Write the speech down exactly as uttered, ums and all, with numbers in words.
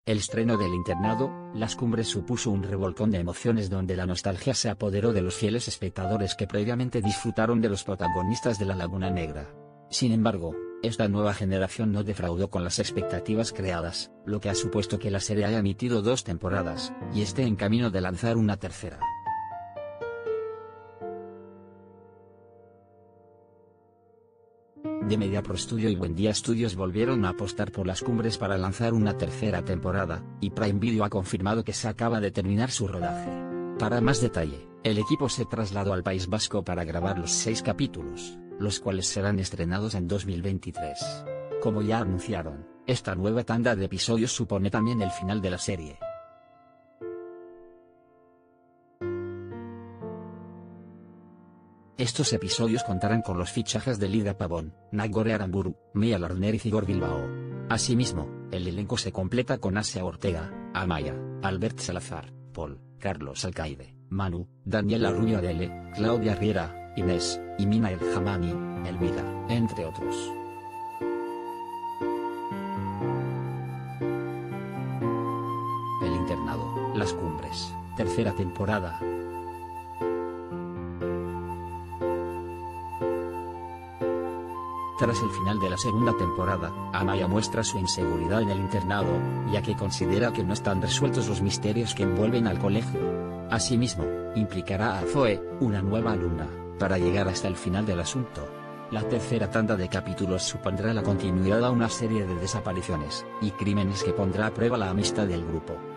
El estreno del internado, Las Cumbres supuso un revolcón de emociones donde la nostalgia se apoderó de los fieles espectadores que previamente disfrutaron de los protagonistas de La Laguna Negra. Sin embargo, esta nueva generación no defraudó con las expectativas creadas, lo que ha supuesto que la serie haya emitido dos temporadas, y esté en camino de lanzar una tercera. The Media Pro Studio y Buen Día Studios volvieron a apostar por Las Cumbres para lanzar una tercera temporada, y Prime Video ha confirmado que se acaba de terminar su rodaje. Para más detalle, el equipo se trasladó al País Vasco para grabar los seis capítulos, los cuales serán estrenados en dos mil veintitrés. Como ya anunciaron, esta nueva tanda de episodios supone también el final de la serie. Estos episodios contarán con los fichajes de Lida Pavón, Nagore Aramburu, Mia Lerner y Igor Bilbao. Asimismo, el elenco se completa con Asia Ortega, Amaya, Albert Salazar, Paul, Carlos Alcaide, Manu, Daniela Rubio Adele, Claudia Riera, Inés, y Mina El Hamani, Elvira, entre otros. El internado, Las Cumbres, tercera temporada. Tras el final de la segunda temporada, Amaya muestra su inseguridad en el internado, ya que considera que no están resueltos los misterios que envuelven al colegio. Asimismo, implicará a Zoe, una nueva alumna, para llegar hasta el final del asunto. La tercera tanda de capítulos supondrá la continuidad a una serie de desapariciones y crímenes que pondrá a prueba la amistad del grupo.